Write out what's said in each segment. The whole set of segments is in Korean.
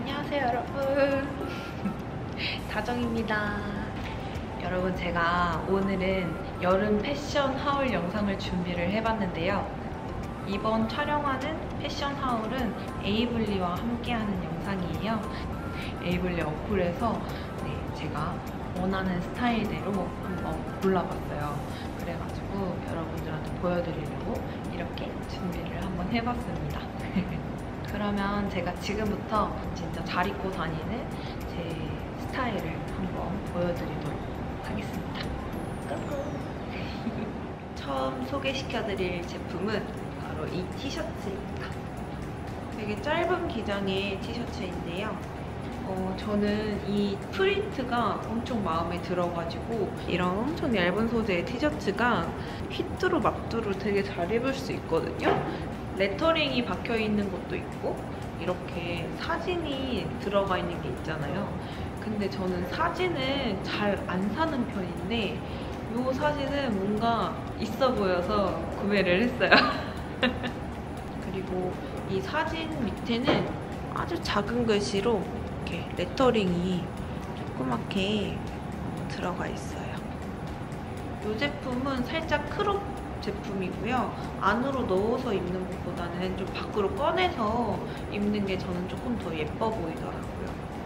안녕하세요 여러분. 다정입니다. 여러분, 제가 오늘은 여름 패션 하울 영상을 준비를 해봤는데요. 이번 촬영하는 패션 하울은 에이블리와 함께하는 영상이에요. 에이블리 어플에서 제가 원하는 스타일대로 한번 골라봤어요. 그래가지고 여러분들한테 보여드리려고 이렇게 준비를 한번 해봤습니다. 그러면 제가 지금부터 진짜 잘 입고 다니는 제 스타일을 한번 보여드리도록 하겠습니다. 처음 소개시켜드릴 제품은 바로 이 티셔츠입니다. 되게 짧은 기장의 티셔츠인데요. 저는 이 프린트가 엄청 마음에 들어가지고 이런 엄청 얇은 소재의 티셔츠가 휘뚜루 마뚜루 되게 잘 입을 수 있거든요. 레터링이 박혀있는 것도 있고 이렇게 사진이 들어가 있는 게 있잖아요. 근데 저는 사진을 잘 안 사는 편인데 이 사진은 뭔가 있어 보여서 구매를 했어요. 그리고 이 사진 밑에는 아주 작은 글씨로 이렇게 레터링이 조그맣게 들어가 있어요. 이 제품은 살짝 크롭 제품이고요. 안으로 넣어서 입는 것보다는 좀 밖으로 꺼내서 입는 게 저는 조금 더 예뻐 보이더라고요.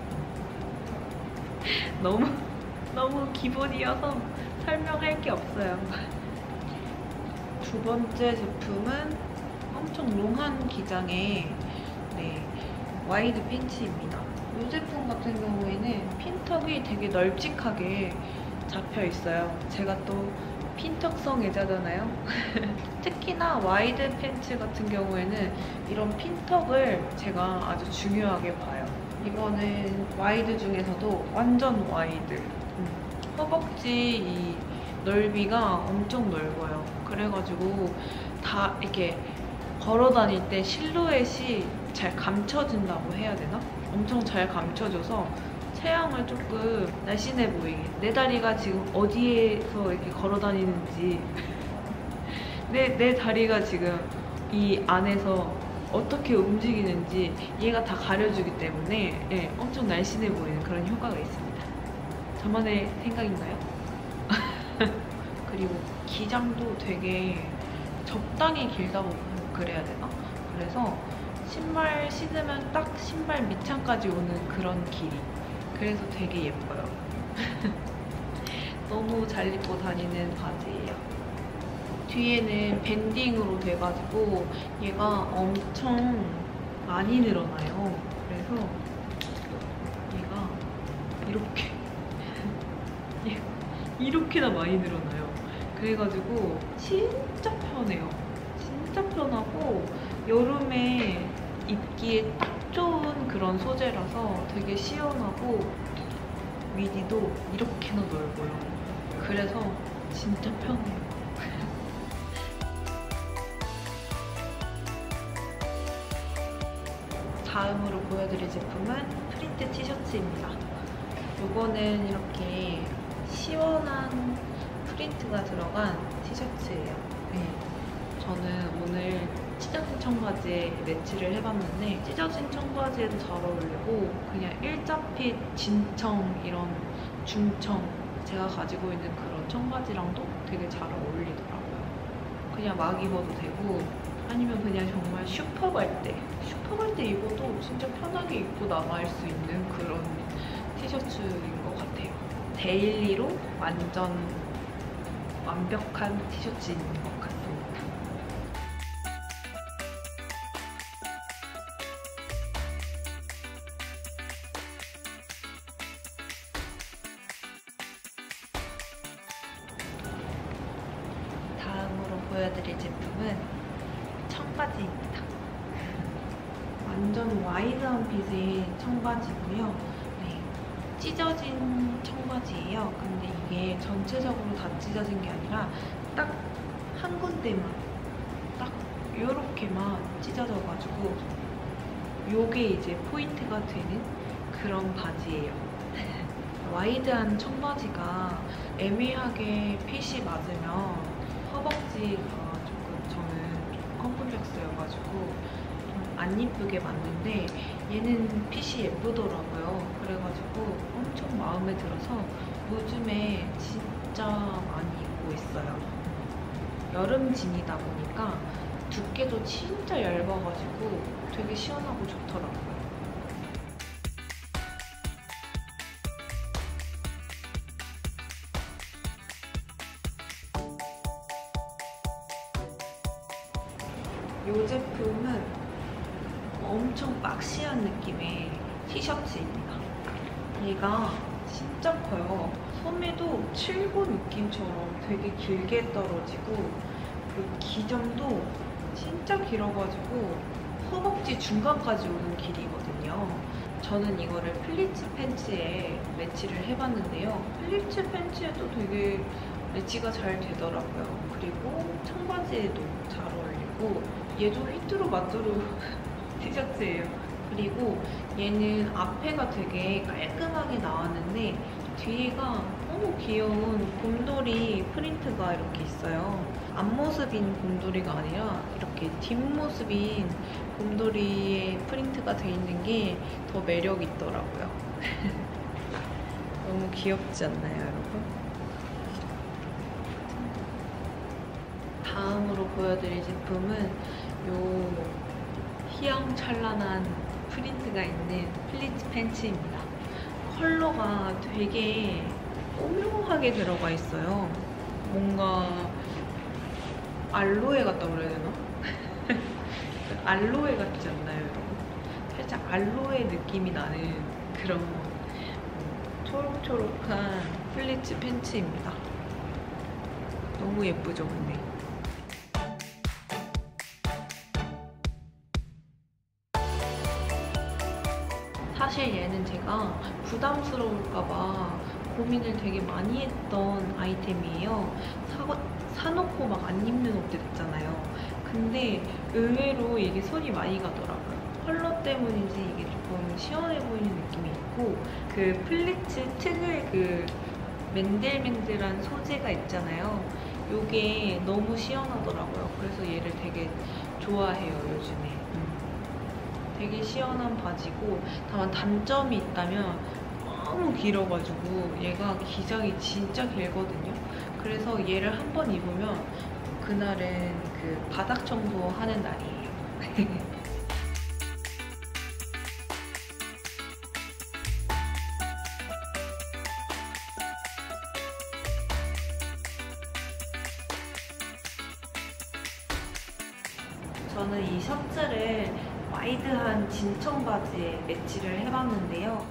너무 기본이어서 설명할 게 없어요. 두 번째 제품은 엄청 롱한 기장의 와이드 팬츠입니다. 이 제품 같은 경우에는 핀턱이 되게 널찍하게 잡혀 있어요. 제가 또 핀턱성 애자잖아요. 특히나 와이드 팬츠 같은 경우에는 이런 핀턱을 제가 아주 중요하게 봐요. 이거는 와이드 중에서도 완전 와이드. 허벅지 이 넓이가 엄청 넓어요. 그래가지고 다 이렇게 걸어 다닐 때 실루엣이 잘 감춰진다고 해야 되나? 엄청 잘 감춰져서 체형을 조금 날씬해 보이게, 내 다리가 지금 어디에서 이렇게 걸어 다니는지 내 다리가 지금 이 안에서 어떻게 움직이는지 얘가 다 가려주기 때문에 엄청 날씬해 보이는 그런 효과가 있습니다. 저만의 생각인가요? 그리고 기장도 되게 적당히 길다고 그래야 되나? 그래서 신발 신으면 딱 신발 밑창까지 오는 그런 길이. 그래서 되게 예뻐요. 너무 잘 입고 다니는 바지예요. 뒤에는 밴딩으로 돼가지고 얘가 엄청 많이 늘어나요. 그래서 얘가 이렇게나 많이 늘어나요. 그래가지고 진짜 편해요. 진짜 편하고 여름에 입기에 딱 좋은 그런 소재라서 되게 시원하고 위디도 이렇게나 넓어요. 그래서 진짜 편해요. 다음으로 보여드릴 제품은 프린트 티셔츠입니다. 이거는 이렇게 시원한 프린트가 들어간 티셔츠예요. 저는 오늘 찢어진 청바지에 매치를 해봤는데 찢어진 청바지에도 잘 어울리고 그냥 일자핏, 진청, 이런 중청 제가 가지고 있는 그런 청바지랑도 되게 잘 어울리더라고요. 그냥 막 입어도 되고 아니면 그냥 정말 슈퍼 갈 때 입어도 진짜 편하게 입고 나갈 수 있는 그런 티셔츠인 것 같아요. 데일리로 완전 완벽한 티셔츠인 것 같습니다. 다음으로 보여드릴 제품은 청바지입니다. 완전 와이드한 핏의 청바지고요. 찢어진 청바지예요. 근데 이게 전체적으로 다 찢어진 게 아니라 딱 한 군데만, 딱 요렇게만 찢어져가지고 요게 이제 포인트가 되는 그런 바지예요. 와이드한 청바지가 애매하게 핏이 맞으면 허벅지가 조금, 저는 좀 컴플렉스여가지고 좀 안 예쁘게 맞는데 얘는 핏이 예쁘더라고요. 그래가지고 엄청 마음에 들어서 요즘에 진짜 많이 입고 있어요. 여름 진이다 보니까 두께도 진짜 얇아가지고 되게 시원하고 좋더라고요. 이 제품은 엄청 박시한 느낌의 티셔츠입니다. 얘가 진짜 커요. 소매도 칠고 느낌처럼 되게 길게 떨어지고 그 기점도 진짜 길어가지고 허벅지 중간까지 오는 길이거든요. 저는 이거를 플리츠 팬츠에 매치를 해봤는데요. 플리츠 팬츠에도 되게 매치가 잘 되더라고요. 그리고 청바지에도 잘 어울리고 얘도 휘뚜루 마뚜루 티셔츠예요. 그리고 얘는 앞에가 되게 깔끔하게 나왔는데 뒤에가 너무 귀여운 곰돌이 프린트가 이렇게 있어요. 앞모습인 곰돌이가 아니라 이렇게 뒷모습인 곰돌이의 프린트가 돼 있는 게 더 매력 있더라고요. 너무 귀엽지 않나요, 여러분? 다음으로 보여드릴 제품은 요 휘황찬란한 프린트가 있는 플리츠 팬츠입니다. 컬러가 되게 오묘하게 들어가 있어요. 뭔가 알로에 같다고 그래야 되나? 알로에 같지 않나요, 여러분? 살짝 알로에 느낌이 나는 그런 초록초록한 플리츠 팬츠입니다. 너무 예쁘죠, 근데? 사실 얘는 제가 부담스러울까봐 고민을 되게 많이 했던 아이템이에요. 사놓고 막 안 입는 옷들 있잖아요. 근데 의외로 이게 손이 많이 가더라고요. 컬러 때문인지 이게 조금 시원해 보이는 느낌이 있고 그 플리츠 특유의 그 맨들맨들한 소재가 있잖아요. 이게 너무 시원하더라고요. 그래서 얘를 되게 좋아해요, 요즘에. 되게 시원한 바지고 다만 단점이 있다면 너무 길어가지고 얘가 기장이 진짜 길거든요. 그래서 얘를 한 번 입으면 그날은 그 바닥 청소하는 날이에요. 저는 이 셔츠를 와이드한 진청 바지에 매치를 해봤는데요.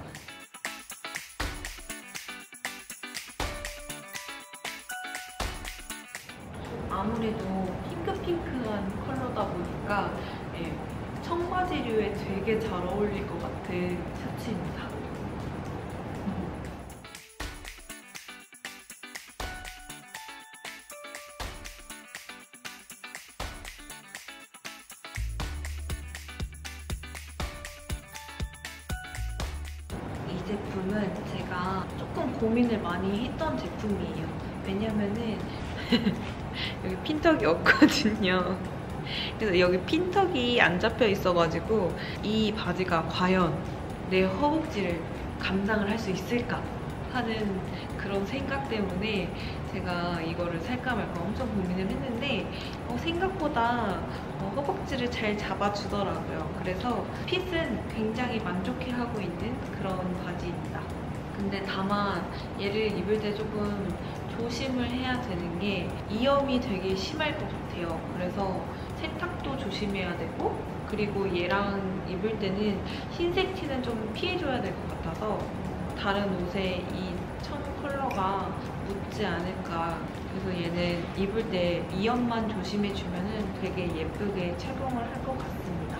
아무래도 핑크핑크한 컬러다 보니까 청바지류에 되게 잘 어울릴 것 같은 셔츠입니다. 이 제품은 제가 조금 고민을 많이 했던 제품이에요. 왜냐면은 여기 핀턱이 없거든요. 그래서 여기 핀턱이 안 잡혀 있어가지고 이 바지가 과연 내 허벅지를 감당을 할 수 있을까 하는 그런 생각 때문에 제가 이거를 살까 말까 엄청 고민을 했는데 생각보다 허벅지를 잘 잡아주더라고요. 그래서 핏은 굉장히 만족해하고 있는 그런 바지입니다. 근데 다만 얘를 입을 때 조금 조심을 해야 되는 게 이염이 되게 심할 것 같아요. 그래서 세탁도 조심해야 되고 그리고 얘랑 입을 때는 흰색 티는 좀 피해줘야 될 것 같아서 다른 옷에 이 청 컬러가 묻지 않을까. 그래서 얘는 입을 때 이염만 조심해주면 되게 예쁘게 착용을 할 것 같습니다.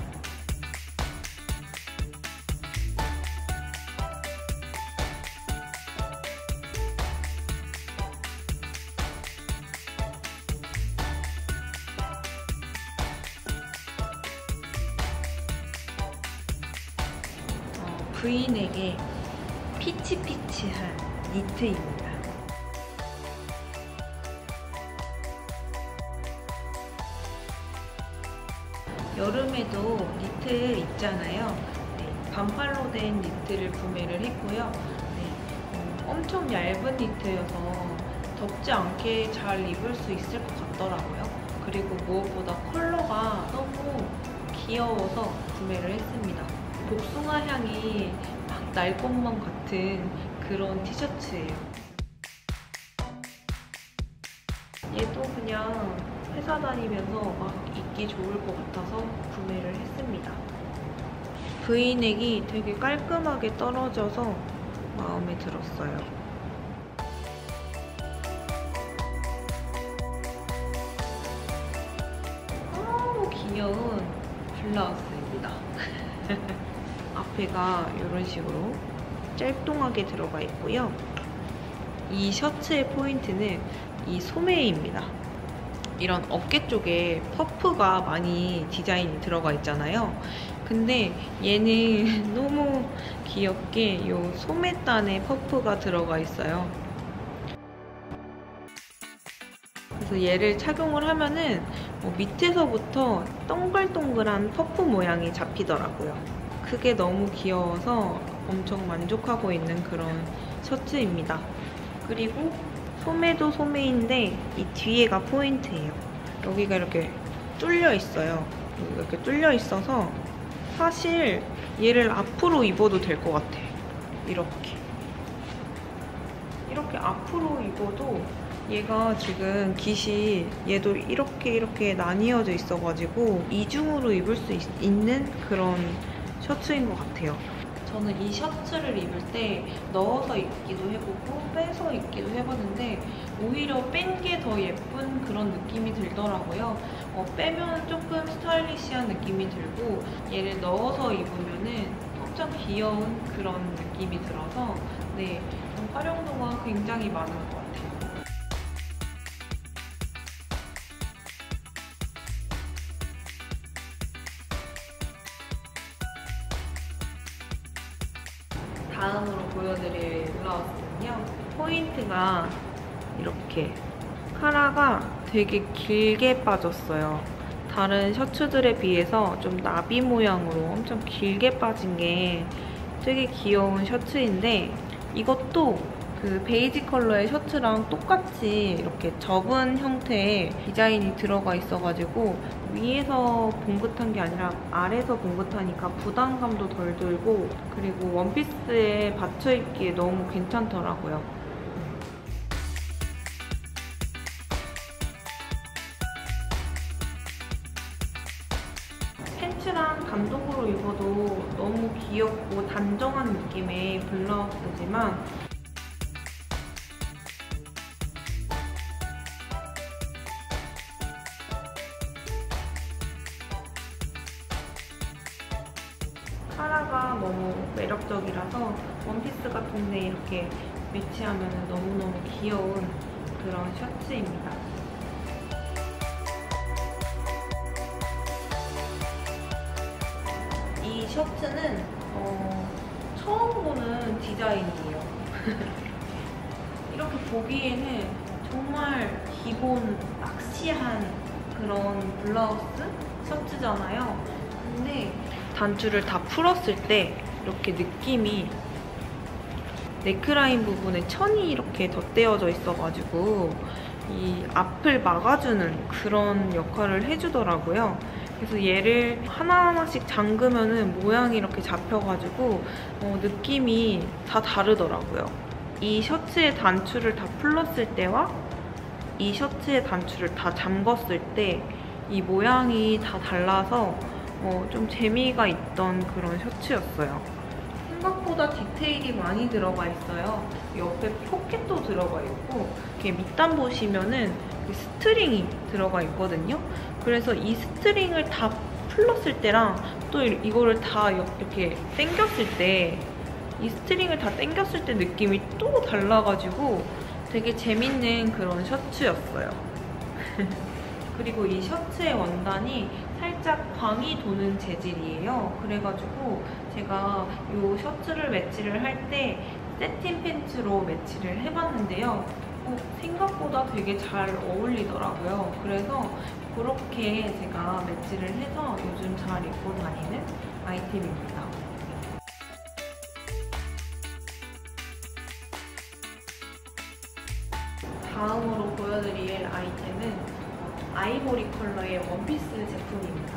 V넥의 피치피치한 니트입니다. 여름에도 니트 입잖아요. 네, 반팔로 된 니트를 구매를 했고요. 네, 엄청 얇은 니트여서 덥지 않게 잘 입을 수 있을 것 같더라고요. 그리고 무엇보다 컬러가 너무 귀여워서 구매를 했습니다. 복숭아 향이 막 날 것만 같은 그런 티셔츠예요. 얘도 그냥 회사 다니면서 막 입기 좋을 것 같아서 구매를 했습니다. V넥이 되게 깔끔하게 떨어져서 마음에 들었어요. 너무 귀여운 블라우스입니다. 앞에가 이런 식으로 짤뚱하게 들어가 있고요. 이 셔츠의 포인트는 이 소매입니다. 이런 어깨 쪽에 퍼프가 많이 디자인이 들어가 있잖아요. 근데 얘는 너무 귀엽게 이 소매단에 퍼프가 들어가 있어요. 그래서 얘를 착용을 하면은 밑에서부터 동글동글한 퍼프 모양이 잡히더라고요. 그게 너무 귀여워서 엄청 만족하고 있는 그런 셔츠입니다. 그리고 소매도 소매인데 이 뒤에가 포인트예요. 여기가 이렇게 뚫려 있어요. 여기가 이렇게 뚫려 있어서 사실 얘를 앞으로 입어도 될 것 같아. 이렇게 앞으로 입어도 얘가 지금 깃이 얘도 이렇게 나뉘어져 있어가지고 이중으로 입을 수 있는 그런 셔츠인 것 같아요. 저는 이 셔츠를 입을 때 넣어서 입기도 해보고 빼서 입기도 해봤는데 오히려 뺀 게 더 예쁜 그런 느낌이 들더라고요. 빼면 조금 스타일리시한 느낌이 들고 얘를 넣어서 입으면은 엄청 귀여운 그런 느낌이 들어서 네, 활용도가 굉장히 많은 것 같아요. 다음으로 보여드릴 블라우스는요. 포인트가 이렇게 카라가 되게 길게 빠졌어요. 다른 셔츠들에 비해서 좀 나비 모양으로 엄청 길게 빠진 게 되게 귀여운 셔츠인데 이것도 그 베이지 컬러의 셔츠랑 똑같이 이렇게 접은 형태의 디자인이 들어가 있어가지고 위에서 봉긋한 게 아니라 아래에서 봉긋하니까 부담감도 덜 들고 그리고 원피스에 받쳐 입기에 너무 괜찮더라고요. 팬츠랑 단독으로 입어도 너무 귀엽고 단정한 느낌의 블라우스지만 카라가 너무 매력적이라서 원피스 같은데 이렇게 매치하면 너무너무 귀여운 그런 셔츠입니다. 이 셔츠는 처음 보는 디자인이에요. 이렇게 보기에는 정말 기본 낚시한 그런 블라우스 셔츠잖아요. 근데 단추를 다 풀었을 때 이렇게 느낌이 넥라인 부분에 천이 이렇게 덧대어져 있어가지고 이 앞을 막아주는 그런 역할을 해주더라고요. 그래서 얘를 하나하나씩 잠그면은 모양이 이렇게 잡혀가지고 느낌이 다 다르더라고요. 이 셔츠의 단추를 다 풀었을 때와 이 셔츠의 단추를 다 잠궜을 때 이 모양이 다 달라서 좀 재미가 있던 그런 셔츠였어요. 생각보다 디테일이 많이 들어가 있어요. 옆에 포켓도 들어가 있고 이렇게 밑단 보시면은 스트링이 들어가 있거든요. 그래서 이 스트링을 다 풀렀을 때랑 또 이거를 다 이렇게 당겼을 때 이 스트링을 다 당겼을 때 느낌이 또 달라가지고 되게 재밌는 그런 셔츠였어요. 그리고 이 셔츠의 원단이 살짝 광이 도는 재질이에요. 그래가지고 제가 이 셔츠를 매치를 할 때 세틴 팬츠로 매치를 해봤는데요. 생각보다 되게 잘 어울리더라고요. 그래서 그렇게 제가 매치를 해서 요즘 잘 입고 다니는 아이템입니다. 다음으로 보여드릴 아이템은 아이보리 컬러의 원피스 제품입니다.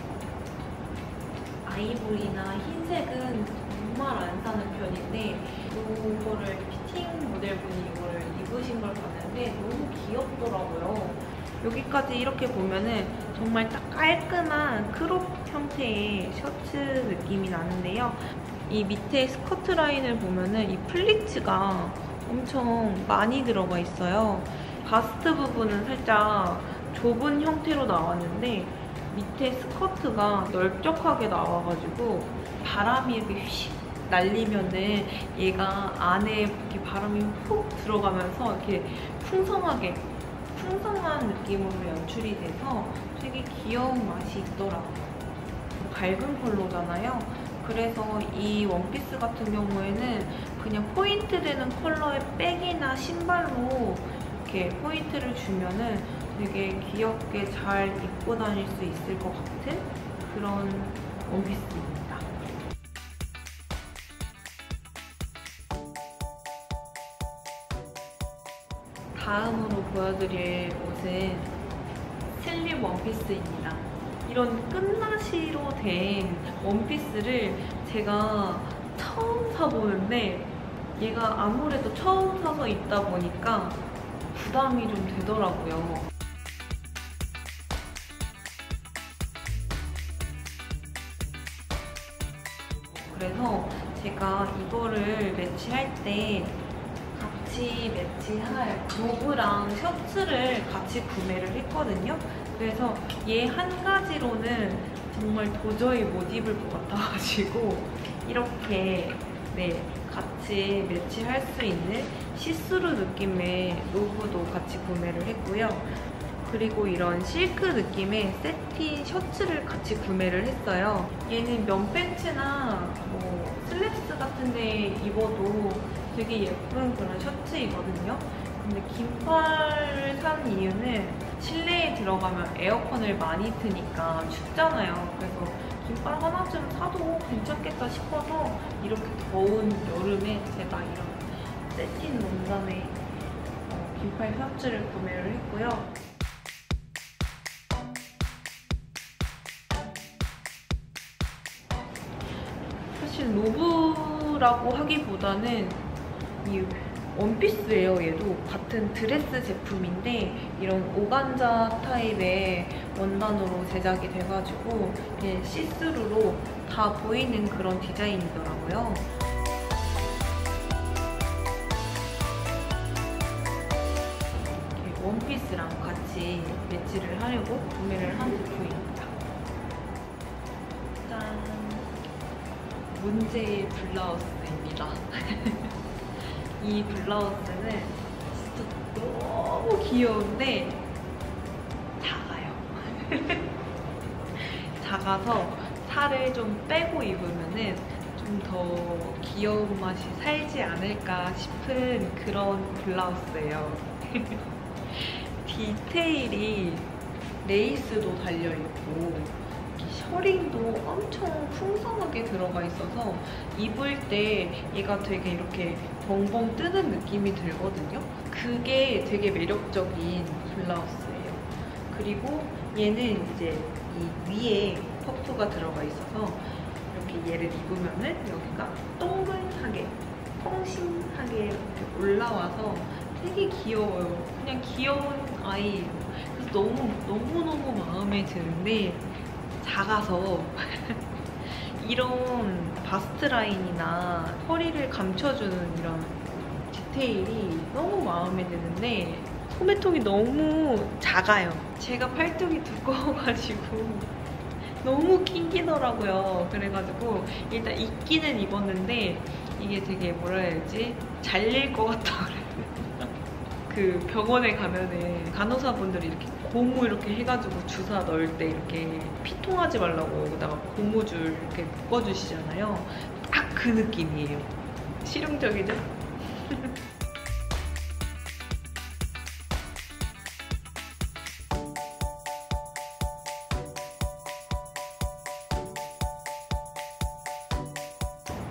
아이보리나 흰색은 정말 안 사는 편인데 이거를 피팅 모델분이 이거를 입으신 걸 봤는데 너무 귀엽더라고요. 여기까지 이렇게 보면은 정말 딱 깔끔한 크롭 형태의 셔츠 느낌이 나는데요. 이 밑에 스커트 라인을 보면은 이 플리츠가 엄청 많이 들어가 있어요. 바스트 부분은 살짝 좁은 형태로 나왔는데 밑에 스커트가 넓적하게 나와가지고 바람이 이렇게 휙 날리면은 얘가 안에 이렇게 바람이 훅 들어가면서 이렇게 풍성한 느낌으로 연출이 돼서 되게 귀여운 맛이 있더라고요. 밝은 컬러잖아요. 그래서 이 원피스 같은 경우에는 그냥 포인트 되는 컬러의 백이나 신발로 이렇게 포인트를 주면은 되게 귀엽게 잘 입고 다닐 수 있을 것 같은 그런 원피스입니다. 다음으로 보여드릴 옷은 슬립 원피스입니다. 이런 끝나시로 된 원피스를 제가 처음 사보는데 얘가 아무래도 처음 사서 입다 보니까 부담이 좀 되더라고요. 그래서 제가 이거를 매치할 때 같이 매치할 로브랑 셔츠를 같이 구매를 했거든요. 그래서 얘 한 가지로는 정말 도저히 못 입을 것 같아가지고 이렇게 같이 매치할 수 있는 시스루 느낌의 로브도 같이 구매를 했고요. 그리고 이런 실크 느낌의 세틴 셔츠를 같이 구매를 했어요. 얘는 면 팬츠나 뭐 슬랙스 같은 데 입어도 되게 예쁜 그런 셔츠이거든요. 근데 긴팔을 산 이유는 실내에 들어가면 에어컨을 많이 트니까 춥잖아요. 그래서 긴팔 하나쯤 사도 괜찮겠다 싶어서 이렇게 더운 여름에 제가 이런 세틴 원단의 긴팔 셔츠를 구매를 했고요. 사실 로브라고 하기보다는 이 원피스예요. 얘도 같은 드레스 제품인데 이런 오간자 타입의 원단으로 제작이 돼가지고 시스루로 다 보이는 그런 디자인이더라고요. 이렇게 원피스랑 같이 매치를 하려고 구매를 한 제품입니다. 짠! 문제의 블라우스입니다. 이 블라우스는 진짜 너무 귀여운데 작아요. 작아서 살을 좀 빼고 입으면은 좀 더 귀여운 맛이 살지 않을까 싶은 그런 블라우스예요. 디테일이 레이스도 달려있고 셔링도 엄청 풍성하게 들어가 있어서 입을 때 얘가 되게 이렇게 벙벙 뜨는 느낌이 들거든요. 그게 되게 매력적인 블라우스예요. 그리고 얘는 이제 이 위에 퍼프가 들어가 있어서 이렇게 얘를 입으면은 여기가 동글하게 퐁싱하게 이렇게 올라와서 되게 귀여워요. 그냥 귀여운 아이예요. 그래서 너무너무 마음에 드는데 작아서 이런 바스트 라인이나 허리를 감춰주는 이런 디테일이 너무 마음에 드는데 소매통이 너무 작아요. 제가 팔뚝이 두꺼워가지고 너무 낑기더라고요. 그래가지고 일단 입기는 입었는데 이게 되게 뭐라 해야 되지? 잘릴 것 같다 그래요. 그 병원에 가면은 간호사분들이 이렇게 고무 이렇게 해가지고 주사 넣을 때 이렇게 피통하지 말라고 여기다가 고무줄 이렇게 묶어주시잖아요. 딱 그 느낌이에요. 실용적이죠?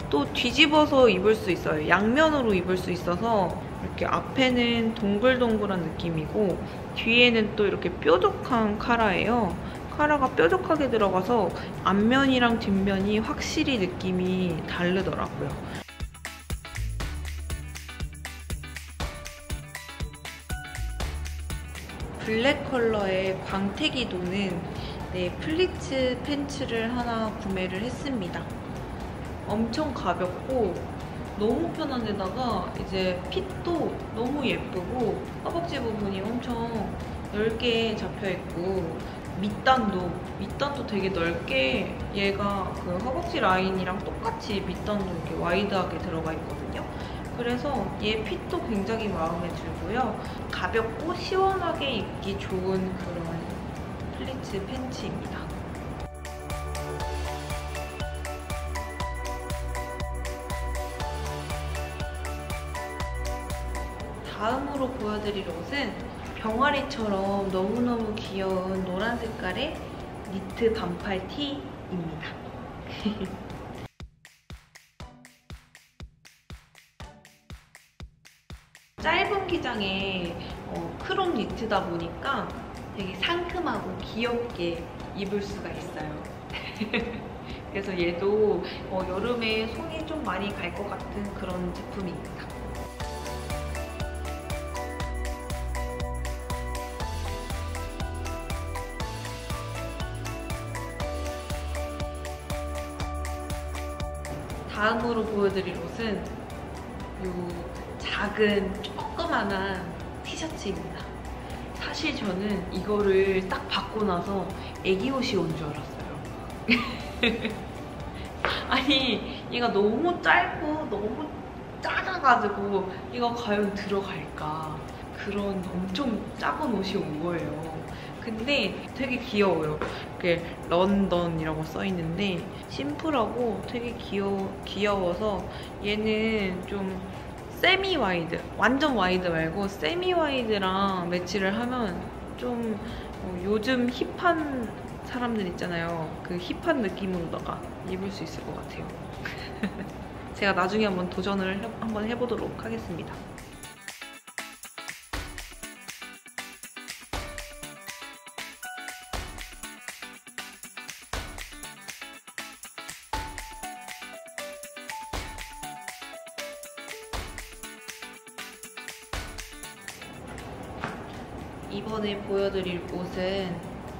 또 뒤집어서 입을 수 있어요. 양면으로 입을 수 있어서 이렇게 앞에는 동글동글한 느낌이고 뒤에는 또 이렇게 뾰족한 카라예요. 카라가 뾰족하게 들어가서 앞면이랑 뒷면이 확실히 느낌이 다르더라고요. 블랙 컬러의 광택이 도는 플리츠 팬츠를 하나 구매를 했습니다. 엄청 가볍고 너무 편한 데다가 이제 핏도 너무 예쁘고 허벅지 부분이 엄청 넓게 잡혀있고 밑단도 되게 넓게 얘가 그 허벅지 라인이랑 똑같이 밑단도 이렇게 와이드하게 들어가 있거든요. 그래서 얘 핏도 굉장히 마음에 들고요. 가볍고 시원하게 입기 좋은 그런 플리츠 팬츠입니다. 다음으로 보여드릴 옷은 병아리처럼 너무너무 귀여운 노란 색깔의 니트 반팔 티입니다. 짧은 기장의 크롭 니트다 보니까 되게 상큼하고 귀엽게 입을 수가 있어요. 그래서 얘도 여름에 손이 좀 많이 갈 것 같은 그런 제품입니다. 다음으로 보여드릴 옷은 요 작은 조그만한 티셔츠입니다. 사실 저는 이거를 딱 받고 나서 애기 옷이 온 줄 알았어요. 아니 얘가 너무 짧고 너무 작아가지고 이거 과연 들어갈까 그런 엄청 작은 옷이 온 거예요. 근데 되게 귀여워요. 이렇게 런던이라고 써있는데 심플하고 되게 귀여워서 얘는 좀 세미 와이드, 완전 와이드 말고 세미 와이드랑 매치를 하면 좀 요즘 힙한 사람들 있잖아요. 그 힙한 느낌으로다가 입을 수 있을 것 같아요. 제가 나중에 한번 도전을 한번 해보도록 하겠습니다. 이번에 보여드릴 옷은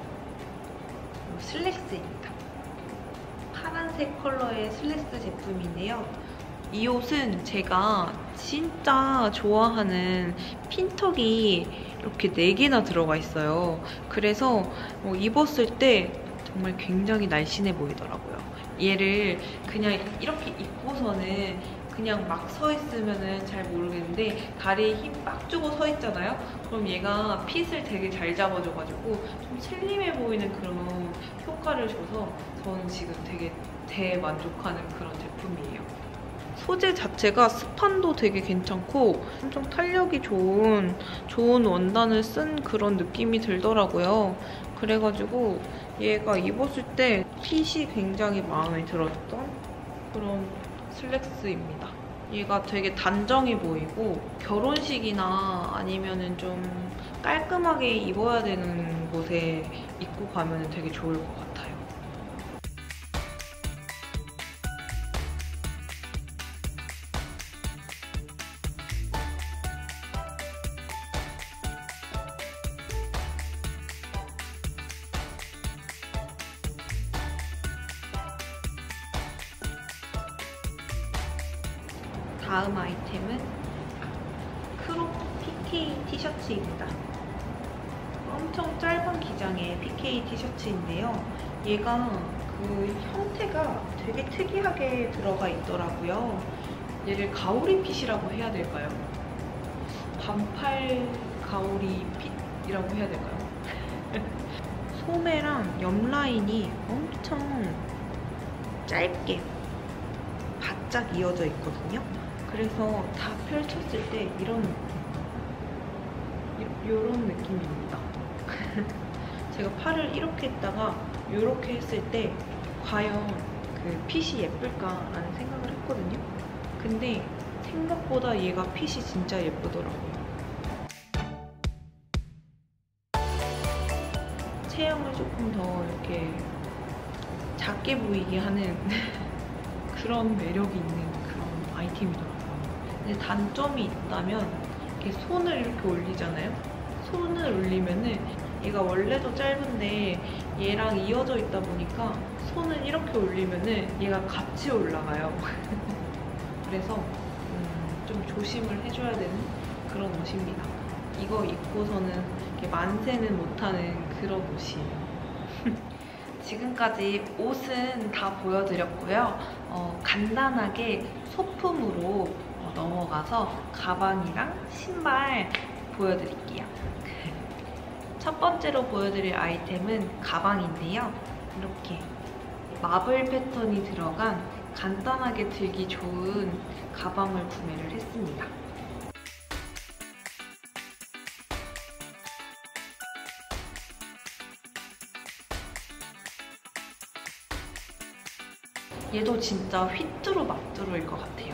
슬랙스입니다. 파란색 컬러의 슬랙스 제품인데요. 이 옷은 제가 진짜 좋아하는 핀턱이 이렇게 4개나 들어가 있어요. 그래서 입었을 때 정말 굉장히 날씬해 보이더라고요. 얘를 그냥 이렇게 입고서는 그냥 막 서 있으면은 잘 모르겠는데 다리에 힘 빡 주고 서 있잖아요? 그럼 얘가 핏을 되게 잘 잡아줘가지고 좀 슬림해 보이는 그런 효과를 줘서 저는 지금 되게 대만족하는 그런 제품이에요. 소재 자체가 스판도 되게 괜찮고 엄청 탄력이 좋은 원단을 쓴 그런 느낌이 들더라고요. 그래가지고 얘가 입었을 때 핏이 굉장히 마음에 들었던 그런 슬랙스입니다. 얘가 되게 단정해 보이고 결혼식이나 아니면은 좀 깔끔하게 입어야 되는 곳에 입고 가면 되게 좋을 것 같아요. 다음 아이템은 크롭 PK 티셔츠입니다. 엄청 짧은 기장의 PK 티셔츠인데요. 얘가 그 형태가 되게 특이하게 들어가 있더라고요. 얘를 가오리 핏이라고 해야 될까요? 반팔 가오리 핏이라고 해야 될까요? 소매랑 옆 라인이 엄청 짧게 바짝 이어져 있거든요. 그래서 다 펼쳤을 때 이런 느낌입니다. 제가 팔을 이렇게 했다가 이렇게 했을 때 과연 그 핏이 예쁠까라는 생각을 했거든요. 샀거든요. 근데 생각보다 얘가 핏이 진짜 예쁘더라고요. 체형을 조금 더 이렇게 작게 보이게 하는 그런 매력이 있는 그런 아이템이더라고요. 근데 단점이 있다면 이렇게 손을 이렇게 올리잖아요. 손을 올리면은 얘가 원래도 짧은데 얘랑 이어져 있다 보니까 손을 이렇게 올리면은 얘가 같이 올라가요. 그래서 좀 조심을 해줘야 되는 그런 옷입니다. 이거 입고서는 이렇게 만세는 못하는 그런 옷이에요. 지금까지 옷은 다 보여드렸고요. 간단하게 소품으로 넘어가서 가방이랑 신발 보여드릴게요. 첫 번째로 보여드릴 아이템은 가방인데요. 이렇게 마블 패턴이 들어간 간단하게 들기 좋은 가방을 구매를 했습니다. 얘도 진짜 휘뚜루 마뚜루일 것 같아요.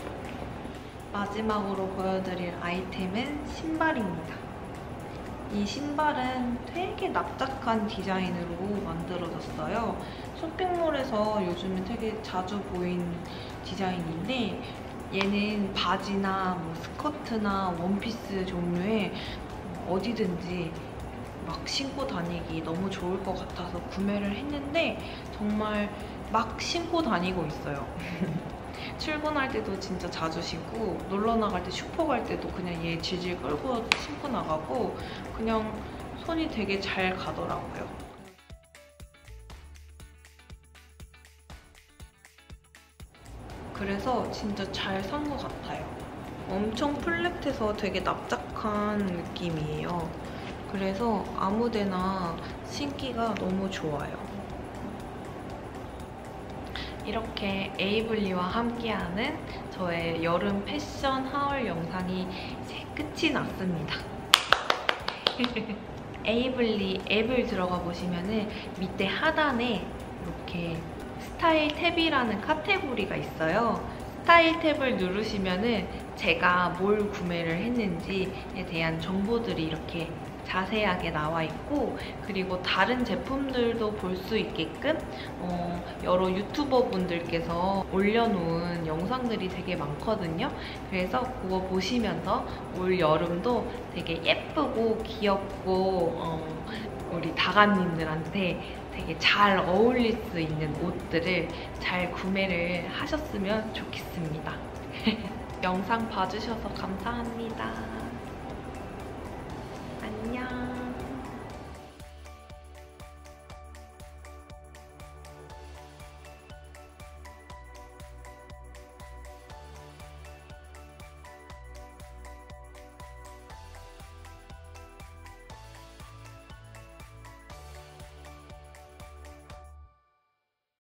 마지막으로 보여드릴 아이템은 신발입니다. 이 신발은 되게 납작한 디자인으로 만들어졌어요. 쇼핑몰에서 요즘에 되게 자주 보이는 디자인인데 얘는 바지나 뭐 스커트나 원피스 종류의 어디든지 막 신고 다니기 너무 좋을 것 같아서 구매를 했는데 정말 막 신고 다니고 있어요. 출근할 때도 진짜 자주 신고 놀러 나갈 때 슈퍼 갈 때도 그냥 얘 질질 끌고 신고 나가고 그냥 손이 되게 잘 가더라고요. 그래서 진짜 잘 산 것 같아요. 엄청 플랫해서 되게 납작한 느낌이에요. 그래서 아무데나 신기가 너무 좋아요. 이렇게 에이블리와 함께하는 저의 여름 패션 하울 영상이 이제 끝이 났습니다. 에이블리 앱을 들어가 보시면은 밑에 하단에 이렇게 스타일 탭이라는 카테고리가 있어요. 스타일 탭을 누르시면은 제가 뭘 구매를 했는지에 대한 정보들이 이렇게 자세하게 나와 있고, 그리고 다른 제품들도 볼 수 있게끔 여러 유튜버 분들께서 올려놓은 영상들이 되게 많거든요. 그래서 그거 보시면서 올 여름도 되게 예쁘고 귀엽고 우리 다가님들한테 되게 잘 어울릴 수 있는 옷들을 잘 구매를 하셨으면 좋겠습니다. 영상 봐주셔서 감사합니다.